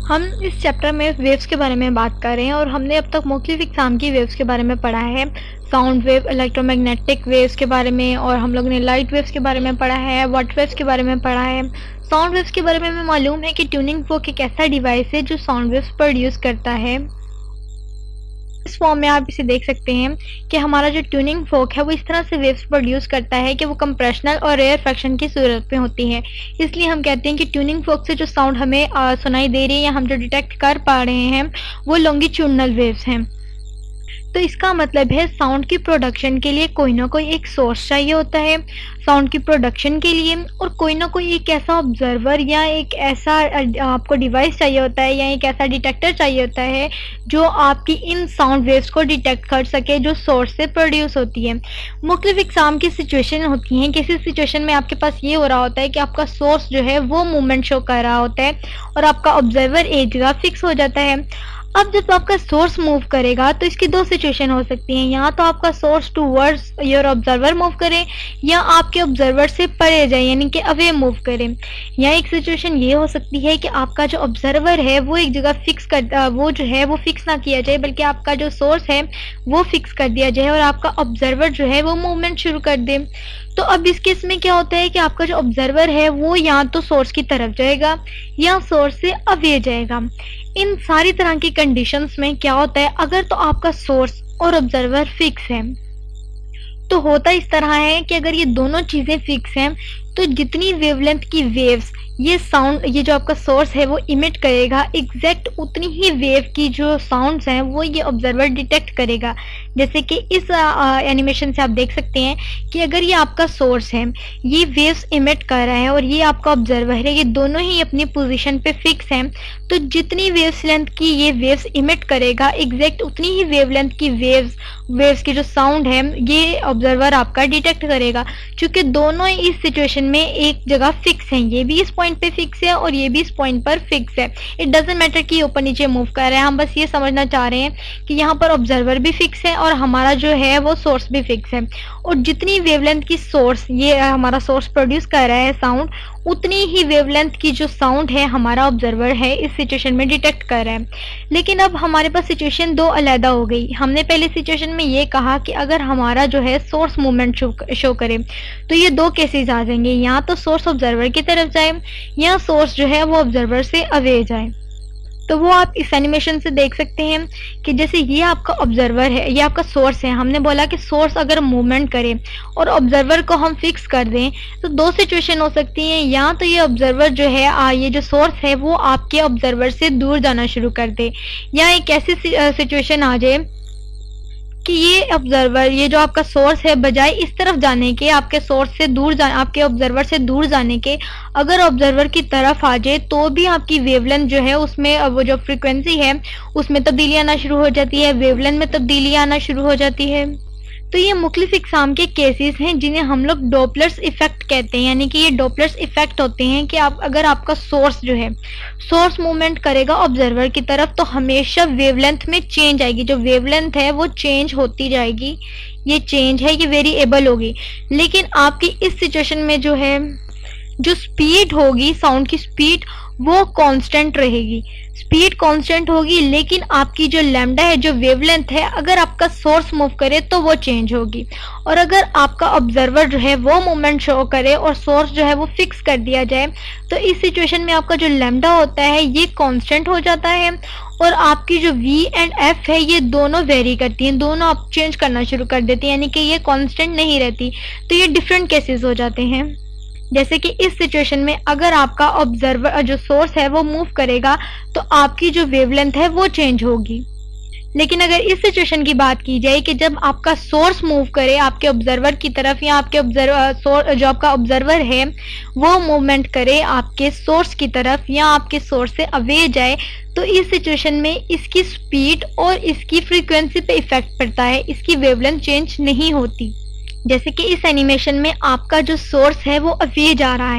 हम इस चैप्टर में वेव्स के बारे में बात कर रहे हैं और हमने अब तक मुख्तलिफ इक़साम की वेव्स के बारे में पढ़ा है। साउंड वेव, इलेक्ट्रोमैग्नेटिक वेव्स के बारे में, और हम लोगों ने लाइट वेव्स के बारे में पढ़ा है, वाट वेव्स के बारे में पढ़ा है। साउंड वेव्स के बारे में हमें मालूम है कि ट्यूनिंग फोक एक ऐसा डिवाइस है जो साउंड वेव्स प्रोड्यूस करता है। इस फॉर्म में आप इसे देख सकते हैं कि हमारा जो ट्यूनिंग फोक है वो इस तरह से वेव्स प्रोड्यूस करता है कि वो कंप्रेशनल और रेयरफेक्शन की सूरत में होती है। इसलिए हम कहते हैं कि ट्यूनिंग फोक से जो साउंड हमें सुनाई दे रही है या हम जो डिटेक्ट कर पा रहे हैं वो लॉन्गिट्यूडनल वेव्स हैं। तो इसका मतलब है साउंड की प्रोडक्शन के लिए कोई ना कोई एक सोर्स चाहिए होता है साउंड की प्रोडक्शन के लिए, और कोई ना कोई एक ऐसा ऑब्जर्वर या एक ऐसा आपको डिवाइस चाहिए होता है या एक ऐसा डिटेक्टर चाहिए होता है जो आपकी इन साउंड वेव्स को डिटेक्ट कर सके जो सोर्स से प्रोड्यूस होती है। मुख्तलिफ इक़साम की सिचुएशन होती हैं। किसी सिचुएशन में आपके पास ये हो रहा होता है कि आपका सोर्स जो है वो मूवमेंट शो कर रहा होता है और आपका ऑब्जर्वर एक जगह फिक्स हो जाता है। अब जब आपका सोर्स मूव करेगा तो इसकी दो सिचुएशन हो सकती हैं, या तो आपका source towards your observer move करे या आपके ऑब्जर्वर से परे जाए यानी कि अवे मूव करे। या एक सिचुएशन ये हो सकती है कि आपका जो ऑब्जर्वर है वो एक जगह फिक्स कर वो जो है वो फिक्स ना किया जाए बल्कि आपका जो सोर्स है वो फिक्स कर दिया जाए और आपका ऑब्जर्वर जो है वो मूवमेंट शुरू कर दे। तो अब इस केस में क्या होता है कि आपका जो ऑब्जर्वर है वो या तो सोर्स की तरफ जाएगा या सोर्स से अवे जाएगा। इन सारी तरह की कंडीशंस में क्या होता है, अगर तो आपका सोर्स और ऑब्जर्वर फिक्स है तो होता इस तरह है कि अगर ये दोनों चीजें फिक्स हैं तो जितनी वेवलेंथ की वेव्स ये जो आपका सोर्स है वो इमिट करेगा एग्जैक्ट उतनी ही वेव की जो साउंड्स हैं वो ये ऑब्जर्वर डिटेक्ट करेगा। जैसे कि इस एनिमेशन से आप देख सकते हैं कि अगर ये आपका सोर्स है ये वेव्स इमिट कर रहा है और ये आपका ऑब्जर्वर है, ये दोनों ही अपनी पोजीशन पे फिक्स हैं, तो जितनी वेव्स लेंथ की ये वेव्स इमिट करेगा एग्जैक्ट उतनी ही वेवलेंथ की वेव्स की जो साउंड है ये ऑब्जर्वर आपका डिटेक्ट करेगा। क्योंकि दोनों इस सिचुएशन में एक जगह फिक्स हैं, ये भी इस पॉइंट पे फिक्स है और ये भी इस पॉइंट पर फिक्स है। इट डजंट मैटर कि ऊपर नीचे मूव कर रहे हैं, हम बस ये समझना चाह रहे हैं कि यहाँ पर ऑब्जर्वर भी फिक्स है और हमारा जो है वो सोर्स भी फिक्स है, और जितनी वेवलेंथ की सोर्स ये हमारा सोर्स प्रोड्यूस कर रहा है साउंड, उतनी ही वेवलेंथ की जो साउंड है हमारा ऑब्जर्वर है इस सिचुएशन में डिटेक्ट कर रहा है। लेकिन अब हमारे पास सिचुएशन दो अलग हो गई। हमने पहले सिचुएशन में ये कहा कि अगर हमारा जो है सोर्स मूवमेंट शो करे तो ये दो केसेस आ जाएंगे, या तो सोर्स ऑब्जर्वर की तरफ जाए या सोर्स जो है वो ऑब्जर्वर से अवे जाए। तो वो आप इस एनिमेशन से देख सकते हैं कि जैसे ये आपका ऑब्जर्वर है, ये आपका सोर्स है। हमने बोला कि सोर्स अगर मूवमेंट करे और ऑब्जर्वर को हम फिक्स कर दें तो दो सिचुएशन हो सकती हैं, या तो ये ऑब्जर्वर जो है ये जो सोर्स है वो आपके ऑब्जर्वर से दूर जाना शुरू कर दे, या एक ऐसी सिचुएशन आ जाए कि ये ऑब्जर्वर ये जो आपका सोर्स है बजाय इस तरफ जाने के आपके सोर्स से दूर आपके ऑब्जर्वर से दूर जाने के अगर ऑब्जर्वर की तरफ आ जाए तो भी आपकी वेवलेंथ जो है उसमें वो जो फ्रीक्वेंसी है उसमें तब्दीली आना शुरू हो जाती है, वेवलेंथ में तब्दीली आना शुरू हो जाती है। तो ये मुख्तलिफ इक़साम के केसेस हैं जिन्हें हम लोग डॉपलर्स इफेक्ट कहते हैं। यानी कि ये डॉपलर्स इफेक्ट होते हैं कि अगर आपका सोर्स जो है सोर्स मूवमेंट करेगा ऑब्जर्वर की तरफ तो हमेशा वेवलेंथ में चेंज आएगी, जो वेवलेंथ है वो चेंज होती जाएगी, ये चेंज है ये वेरिएबल होगी। लेकिन आपकी इस सिचुएशन में जो है जो स्पीड होगी साउंड की स्पीड वो कांस्टेंट रहेगी, स्पीड कांस्टेंट होगी, लेकिन आपकी जो लैम्डा है जो वेवलेंथ है अगर आपका सोर्स मूव करे तो वो चेंज होगी। और अगर आपका ऑब्जर्वर जो है वो मूवमेंट शो करे और सोर्स जो है वो फिक्स कर दिया जाए तो इस सिचुएशन में आपका जो लैम्डा होता है ये कांस्टेंट हो जाता है और आपकी जो V एंड F है ये दोनों वेरी करती हैं, दोनों आप चेंज करना शुरू कर देती हैं, यानी कि ये कांस्टेंट नहीं रहती। तो ये डिफरेंट केसेस हो जाते हैं। जैसे कि इस सिचुएशन में अगर आपका ऑब्जर्वर जो सोर्स है वो मूव करेगा तो आपकी जो वेवलेंथ है वो चेंज होगी। लेकिन अगर इस सिचुएशन की बात की जाए कि जब आपका सोर्स मूव करे आपके ऑब्जर्वर की तरफ या आपके जो आपका ऑब्जर्वर है वो मूवमेंट करे आपके सोर्स की तरफ या आपके सोर्स से अवे जाए, तो इस सिचुएशन में इसकी स्पीड और इसकी फ्रीक्वेंसी पे इफेक्ट पड़ता है, इसकी वेवलेंथ चेंज नहीं होती। जैसे कि इस एनिमेशन में आपका जो सोर्स है वो अवे जा रहा है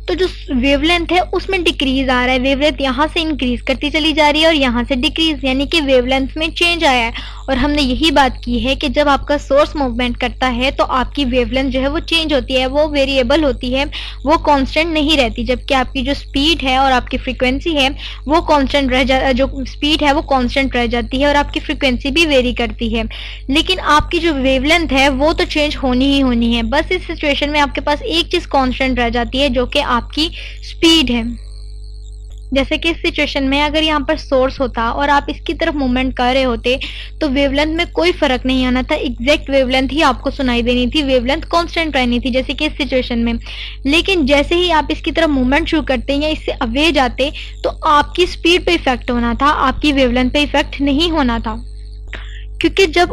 तो जो वेवलेंथ है उसमें डिक्रीज आ रहा है, वेवलेंथ यहाँ से इंक्रीज करती चली जा रही है और यहाँ से डिक्रीज, यानी कि वेवलेंथ में चेंज आया है। और हमने यही बात की है कि जब आपका सोर्स मूवमेंट करता है तो आपकी वेवलेंथ जो है वो चेंज होती है, वो वेरिएबल होती है, वो कांस्टेंट नहीं रहती। जबकि आपकी जो स्पीड है और आपकी फ्रीक्वेंसी है वो कांस्टेंट जो स्पीड है वो कांस्टेंट रह जाती है और आपकी फ्रीक्वेंसी भी वेरी करती है। लेकिन आपकी जो वेवलेंथ है वो तो चेंज होनी ही होनी है। बस इस सिचुएशन में आपके पास एक चीज कांस्टेंट रह जाती है जो कि आपकी स्पीड है। जैसे कि इस सिचुएशन में अगर यहाँ पर सोर्स होता और आप इसकी तरफ मूवमेंट कर रहे होते तो वेवलेंथ में कोई फर्क नहीं आना था, एग्जैक्ट वेवलेंथ ही आपको सुनाई देनी थी, वेवलेंथ कांस्टेंट रहनी थी, जैसे कि इस सिचुएशन में। लेकिन जैसे ही आप इसकी तरफ मूवमेंट शुरू करते या इससे अवे जाते तो आपकी स्पीड पे इफेक्ट होना था, आपकी वेवलेंथ पे इफेक्ट नहीं होना था। क्योंकि जब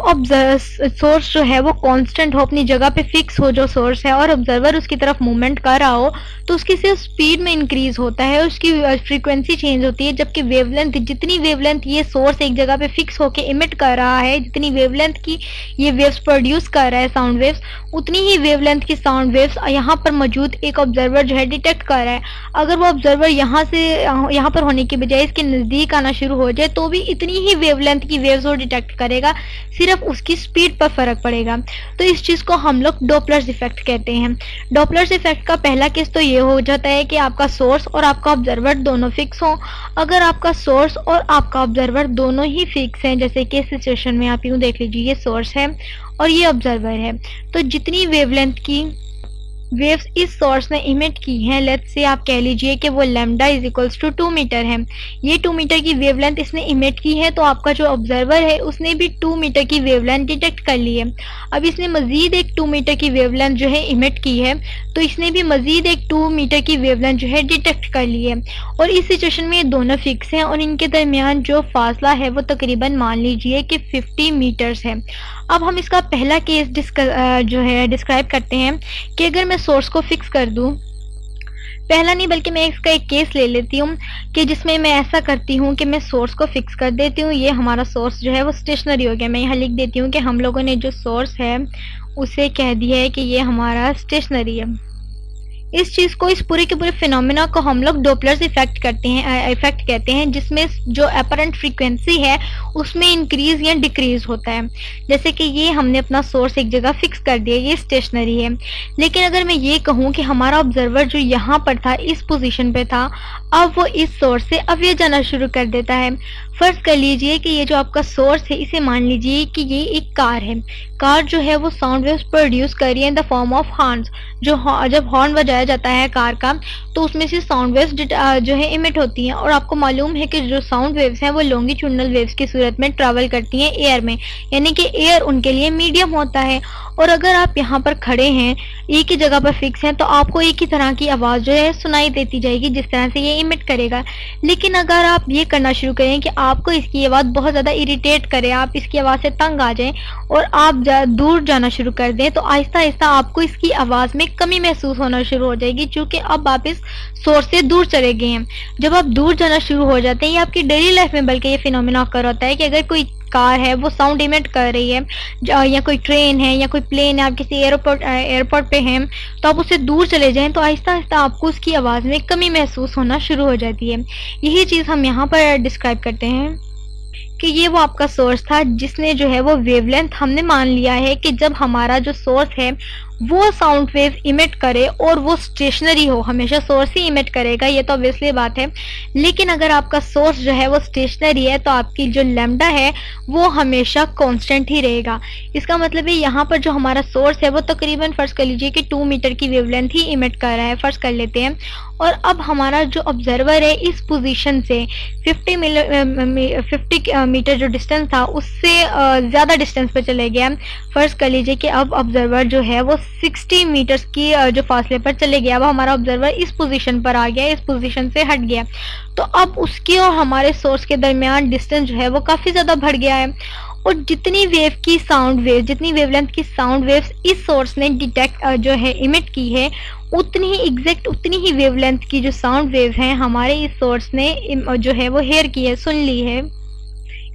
सोर्स जो है वो कांस्टेंट हो, अपनी जगह पे फिक्स हो जो सोर्स है, और ऑब्जर्वर उसकी तरफ मूवमेंट कर रहा हो, तो उसकी सिर्फ स्पीड में इंक्रीज होता है, उसकी फ्रीक्वेंसी चेंज होती है। जबकि वेवलेंथ, जितनी वेवलेंथ ये सोर्स एक जगह पे फिक्स होके इमिट कर रहा है, जितनी वेवलेंथ की ये वेव्स प्रोड्यूस कर रहा है साउंड वेव्स, उतनी ही वेवलेंथ की साउंड वेव्स यहाँ पर मौजूद एक ऑब्जर्वर जो है डिटेक्ट कर रहा है। अगर वो ऑब्जर्वर यहाँ पर होने की बजाय इसके नजदीक आना शुरू हो जाए तो भी इतनी ही वेवलेंथ की वेव्स वो डिटेक्ट करेगा, सिर्फ उसकी स्पीड पर फर्क पड़ेगा। तो इस चीज को हम लोग डॉपलर्स इफेक्ट कहते हैं। डॉपलर्स इफेक्ट का पहला केस तो ये हो जाता है कि आपका सोर्स और आपका ऑब्जर्वर दोनों फिक्स हो। अगर आपका सोर्स और आपका ऑब्जर्वर दोनों ही फिक्स हैं, जैसे कि इस सिचुएशन में आप यूं देख लीजिए, ये सोर्स है और ये ऑब्जर्वर है, तो जितनी वेवलेंथ की वेव्स इस सोर्स ने इमिट की हैं, लेट्स से आप कह लीजिए कि वो lambda is equals to 2 metre है, ये 2 मीटर की वेवलेंथ इसने इमिट की है, तो आपका जो ऑब्जर्वर है उसने भी 2 मीटर की वेवलेंथ डिटेक्ट कर ली है। अब इसने मजीद एक 2 मीटर की वेवलेंथ जो है इमिट की है, तो इसने भी मजीद एक 2 मीटर की वेवलेंथ जो है डिटेक्ट कर ली है। और इस सिचुएशन में ये दोनों फिक्स हैं और इनके दरमियान जो फासला है वो तकरीबन मान लीजिए कि 50 मीटर्स है। अब हम इसका पहला केस डिस्क्राइब करते हैं कि अगर मैं सोर्स को फिक्स कर दूं, पहला नहीं बल्कि मैं इसका एक केस ले लेती हूँ कि जिसमें मैं ऐसा करती हूँ कि मैं सोर्स को फिक्स कर देती हूँ। ये हमारा सोर्स जो है वो स्टेशनरी हो गया। मैं यहाँ लिख देती हूँ कि हम लोगों ने जो सोर्स है उसे कह दिया है कि ये हमारा स्टेशनरी है। इस चीज को, इस पूरे के पूरे फिनोमेना को हम लोग डॉपलर्स इफेक्ट कहते हैं, जिसमें जो अपरेंट फ्रीक्वेंसी है उसमें इंक्रीज या डिक्रीज होता है। जैसे कि ये हमने अपना सोर्स एक जगह फिक्स कर दिया, ये स्टेशनरी है। लेकिन अगर मैं ये कहूँ कि हमारा ऑब्जर्वर जो यहाँ पर था, इस पोजीशन पे था, अब वो इस सोर्स से अवे जाना शुरू कर देता है। फर्ज कर लीजिए कि ये जो आपका सोर्स है, इसे मान लीजिए कि ये एक कार है। कार जो है वो साउंड वेव्स प्रोड्यूस कर रही है in the form of horns. जब हॉर्न बजाया जाता है कार का तो उसमें से साउंड वेव्स जो है इमिट होती हैं। और आपको मालूम है कि जो साउंड वेव्स हैं वो लॉन्गिट्यूडनल वेव्स की सूरत में ट्रैवल करती हैं एयर में, यानी कि एयर उनके लिए मीडियम होता है। और अगर आप यहाँ पर खड़े हैं, एक ही जगह पर फिक्स हैं, तो आपको एक ही तरह की आवाज़ जो है सुनाई देती जाएगी जिस तरह से ये इमिट करेगा। लेकिन अगर आप ये करना शुरू करें कि आपको इसकी आवाज़ बहुत ज़्यादा इरिटेट करे, आप इसकी आवाज़ से तंग आ जाएं और आप दूर जाना शुरू कर दें, तो आहिस्ता आहिस्ता आपको इसकी आवाज़ में कमी महसूस होना शुरू हो जाएगी, क्योंकि अब आप इस सोर्स से दूर चले गए हैं। जब आप दूर जाना शुरू हो जाते हैं, ये आपकी डेली लाइफ में बल्कि ये फिनोमेना ऑकर होता है कि अगर कोई कार है वो साउंड इमिट कर रही है, या कोई ट्रेन है या कोई प्लेन है, आप किसी एयरपोर्ट पे हैं, तो आप उससे दूर चले जाएं तो आहिस्ता आहिस्ता आपको उसकी आवाज़ में कमी महसूस होना शुरू हो जाती है। यही चीज़ हम यहाँ पर डिस्क्राइब करते हैं कि ये वो आपका सोर्स था जिसने जो है वो वेवलेंथ, हमने मान लिया है कि जब हमारा जो सोर्स है वो साउंड वेव इमिट करे और वो स्टेशनरी हो, हमेशा सोर्स ही इमिट करेगा, ये तो ऑब्वियसली बात है। लेकिन अगर आपका सोर्स जो है वो स्टेशनरी है तो आपकी जो लैम्डा है वो हमेशा कांस्टेंट ही रहेगा। इसका मतलब है यहाँ पर जो हमारा सोर्स है वो तकरीबन फर्ज कर लीजिए कि 2 मीटर की वेवलेंथ ही इमिट कर रहा है, फर्ज कर लेते हैं। और अब हमारा जो ऑब्जर्वर है इस पोजीशन से 50 मीटर जो डिस्टेंस था उससे ज़्यादा डिस्टेंस पे चले गया। फर्ज कर लीजिए कि अब ऑब्जर्वर जो है वो 60 मीटर्स की जो फासले पर चले गया। अब हमारा ऑब्जर्वर इस पोजीशन पर आ गया, इस पोजीशन से हट गया, तो अब उसकी और हमारे सोर्स के दरमियान डिस्टेंस जो है वो काफ़ी ज़्यादा बढ़ गया है। और जितनी वेव की साउंड वेव, जितनी वेवलेंथ की साउंड वेव्स इस सोर्स ने डिटेक्ट जो है इमिट की है, उतनी ही एग्जैक्ट उतनी ही वेवलेंथ की जो साउंड वेव हैं हमारे इस सोर्स ने जो है वो हेयर की है, सुन ली है।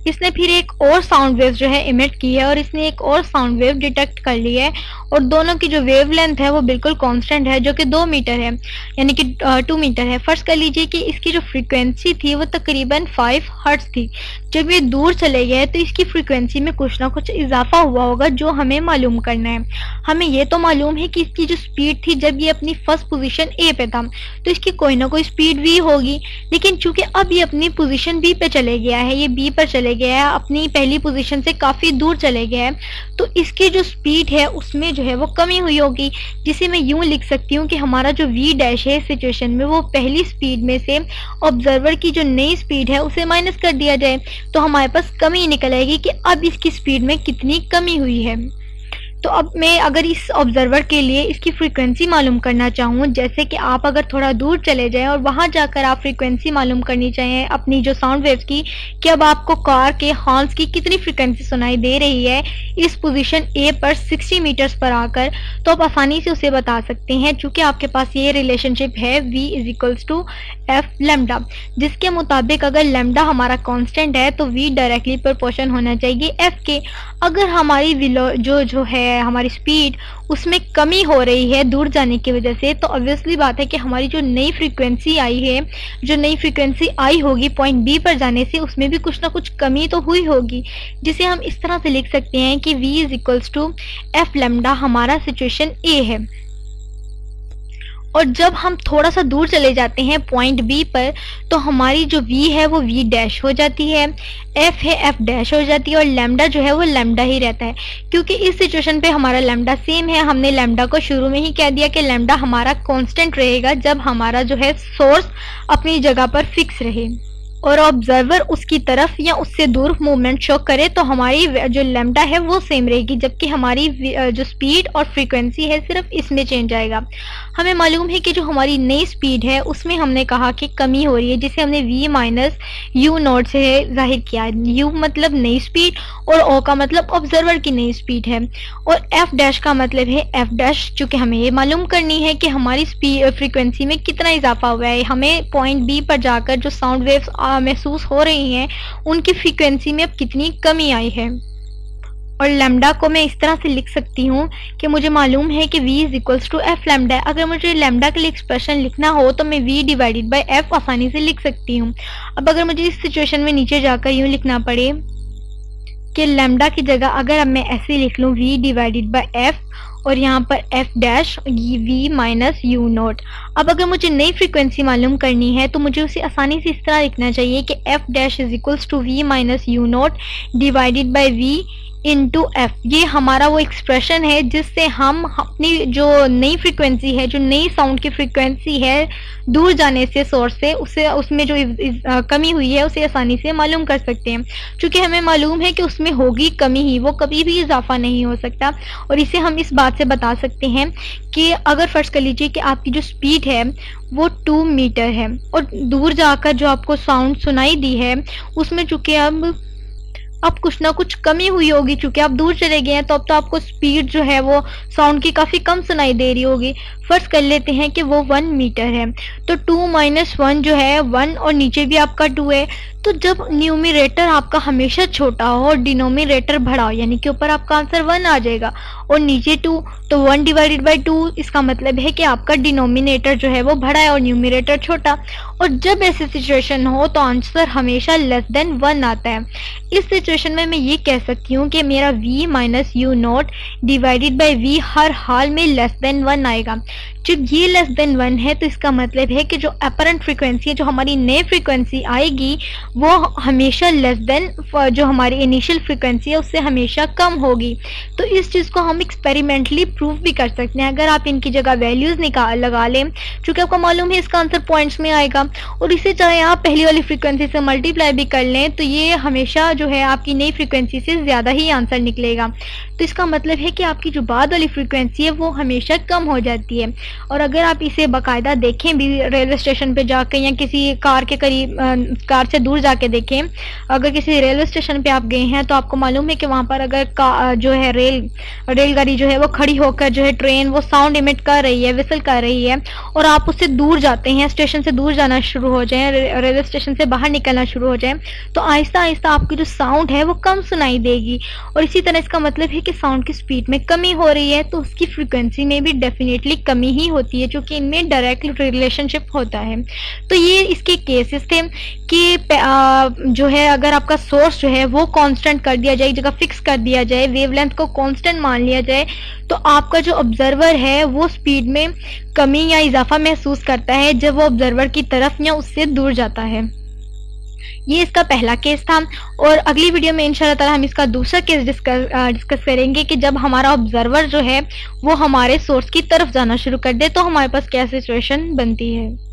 इसने फिर एक और साउंड वेव जो है इमिट की है और इसने एक और साउंड वेव डिटेक्ट कर ली है और दोनों की जो वेवलेंथ है वो बिल्कुल कांस्टेंट है जो कि 2 मीटर है, यानी कि 2 मीटर है। फर्ज कर लीजिए कि इसकी जो फ्रीक्वेंसी थी वो तकरीबन 5 हर्ट्ज थी। जब ये दूर चले गए तो इसकी फ्रीक्वेंसी में कुछ ना कुछ इजाफा हुआ होगा जो हमें मालूम करना है। हमें ये तो मालूम है कि इसकी जो स्पीड थी जब ये अपनी फर्स्ट पोजीशन ए पे था तो इसकी कोई ना कोई स्पीड वी होगी, लेकिन चूंकि अब ये अपनी पोजीशन बी पे चले गया है, ये बी पर चले गया है, अपनी पहली पोजीशन से काफी दूर चले गया है, तो इसकी जो स्पीड है उसमें जो है वो कमी हुई होगी, जिसे मैं यूं लिख सकती हूँ कि हमारा जो वी डैश है इस सिचुएशन में वो पहली स्पीड में से ऑब्जर्वर की जो नई स्पीड है उसे माइनस कर दिया जाए तो हमारे पास कमी निकल आएगी कि अब इसकी स्पीड में कितनी कमी हुई है। तो अब मैं अगर इस ऑब्जर्वर के लिए इसकी फ्रीक्वेंसी मालूम करना चाहूँ, जैसे कि आप अगर थोड़ा दूर चले जाएं और वहाँ जाकर आप फ्रीक्वेंसी मालूम करनी चाहें अपनी जो साउंड वेव्स की कि अब आपको कार के हॉर्न्स की कितनी फ्रीक्वेंसी सुनाई दे रही है इस पोजीशन ए पर 60 मीटर्स पर आकर, तो आप आसानी से उसे बता सकते हैं चूँकि आपके पास ये रिलेशनशिप है v = f लैम्डा, जिसके मुताबिक अगर लैम्डा हमारा कांस्टेंट है तो v डायरेक्टली प्रोपोर्शन होना चाहिए f के। अगर हमारी जो है हमारी स्पीड उसमें कमी हो रही है दूर जाने की वजह से, तो ऑब्वियसली बात है कि हमारी जो नई फ्रीक्वेंसी आई है, जो नई फ्रीक्वेंसी आई होगी पॉइंट बी पर जाने से, उसमें भी कुछ ना कुछ कमी तो हुई होगी, जिसे हम इस तरह से लिख सकते हैं कि v = f लैम्डा हमारा सिचुएशन ए है। और जब हम थोड़ा सा दूर चले जाते हैं पॉइंट बी पर तो हमारी जो v है वो v डैश हो जाती है, f है f डैश हो जाती है और लैम्डा जो है वो लैम्डा ही रहता है, क्योंकि इस सिचुएशन पे हमारा लैम्डा सेम है। हमने लैम्डा को शुरू में ही कह दिया कि लैम्डा हमारा कांस्टेंट रहेगा जब हमारा जो है सोर्स अपनी जगह पर फिक्स रहे और ऑब्जर्वर उसकी तरफ या उससे दूर मूवमेंट शो करे तो हमारी जो लैम्डा है वो सेम रहेगी, जबकि हमारी जो स्पीड और फ्रीक्वेंसी है सिर्फ इसमें चेंज आएगा। हमें मालूम है कि जो हमारी नई स्पीड है उसमें हमने कहा कि कमी हो रही है, जिसे हमने v - u0 से जाहिर किया। u मतलब नई स्पीड और o का मतलब ऑब्जर्वर की नई स्पीड है और f डैश का मतलब है f डैश, चूँकि हमें ये मालूम करनी है कि हमारी फ्रीक्वेंसी में कितना इजाफा हुआ है। हमें पॉइंट बी पर जाकर जो साउंड वेव्स महसूस हो रही हैं उनकी फ्रीक्वेंसी में अब कितनी कमी आई है। और लैम्डा को मैं इस तरह से लिख सकती हूँ कि मुझे मालूम है कि v = f लैम्डा। अगर मुझे लैम्डा के लिए एक्सप्रेशन लिखना हो तो मैं v/f आसानी से लिख सकती हूँ। अब अगर मुझे इस सिचुएशन में नीचे जाकर यूँ लिखना पड़े कि लैम्डा की जगह अगर अब मैं ऐसे लिख लूँ v/f और यहाँ पर f डैश v - u0। अब अगर मुझे नई फ्रीक्वेंसी मालूम करनी है तो मुझे उसे आसानी से इस तरह लिखना चाहिए कि f dash = v - u0 divided by v into f। ये हमारा वो एक्सप्रेशन है जिससे हम अपनी जो नई फ्रीक्वेंसी है, जो नई साउंड की फ्रीक्वेंसी है दूर जाने से सोर्स से, उसे उसमें जो कमी हुई है उसे आसानी से मालूम कर सकते हैं। क्योंकि हमें मालूम है कि उसमें होगी कमी ही, वो कभी भी इजाफा नहीं हो सकता। और इसे हम इस बात से बता सकते हैं कि अगर फर्ज कर लीजिए कि आपकी जो स्पीड है वो 2 मीटर है और दूर जाकर जो आपको साउंड सुनाई दी है उसमें चूँकि अब कुछ ना कुछ कमी हुई होगी, चूंकि आप दूर चले गए हैं तो अब तो आपको स्पीड जो है वो साउंड की काफ़ी कम सुनाई दे रही होगी। फर्ज कर लेते हैं कि वो 1 मीटर है तो 2 - 1 जो है 1 और नीचे भी आपका 2 है। तो जब न्यूमरेटर आपका हमेशा छोटा हो और डिनोमिनेटर बड़ा हो, यानी कि ऊपर आपका आंसर 1 आ जाएगा और नीचे 2, तो 1/2, इसका मतलब है कि आपका डिनोमिनेटर जो है वो बड़ा है और न्यूमरेटर छोटा। और जब ऐसी सिचुएशन हो तो आंसर हमेशा <1 आता है। इस सिचुएशन में मैं ये कह सकती हूँ कि मेरा v - u0 divided by v हर हाल में <1 आएगा। जब ये <1 है तो इसका मतलब है कि जो अपरेंट फ्रीक्वेंसी है, जो हमारी नई फ्रीक्वेंसी आएगी वो हमेशा जो हमारी इनिशियल फ्रीक्वेंसी है उससे हमेशा कम होगी। तो इस चीज़ को हम एक्सपेरिमेंटली प्रूव भी कर सकते हैं। अगर आप इनकी जगह वैल्यूज़ लगा लें, चूँकि आपको मालूम है इसका आंसर पॉइंट्स में आएगा, और इसे चाहे आप पहली वाली फ्रीक्वेंसी से मल्टीप्लाई भी कर लें तो ये हमेशा जो है आपकी नई फ्रीक्वेंसी से ज़्यादा ही आंसर निकलेगा। तो इसका मतलब है कि आपकी जो बाद वाली फ्रीक्वेंसी है वो हमेशा कम हो जाती है। और अगर आप इसे बाकायदा देखें भी रेलवे स्टेशन पे जाकर या किसी कार के करीब कार से दूर जाके देखें, अगर किसी रेलवे स्टेशन पे आप गए हैं तो आपको मालूम है कि वहाँ पर अगर जो है रेलगाड़ी जो है वो खड़ी होकर जो है ट्रेन वो साउंड इमिट कर रही है, विसल कर रही है, और आप उससे दूर जाते हैं, स्टेशन से दूर जाना जाना शुरू हो जाए, रेलवे स्टेशन से बाहर निकलना शुरू हो जाए, तो आहिस्ता आहिस्ता आपकी जो साउंड है वो कम सुनाई देगी। और इसी तरह इसका मतलब है कि साउंड की स्पीड में कमी हो रही है तो उसकी फ्रिक्वेंसी में भी डेफिनेटली कमी ही होती है, क्योंकि इनमें डायरेक्ट रिलेशनशिप होता है। तो ये इसके केसेस थे कि जो है अगर आपका सोर्स जो है वो कांस्टेंट कर दिया जाए, जगह फिक्स कर दिया जाए, वेवलेंथ को कांस्टेंट मान लिया जाए, तो आपका जो ऑब्जर्वर है वो स्पीड में कमी या इजाफा महसूस करता है जब वो ऑब्जर्वर की तरफ या उससे दूर जाता है। ये इसका पहला केस था। और अगली वीडियो में इंशाल्लाह ताला हम इसका दूसरा केस डिस्कस करेंगे कि जब हमारा ऑब्जर्वर जो है वो हमारे सोर्स की तरफ जाना शुरू कर दे तो हमारे पास क्या सिचुएशन बनती है।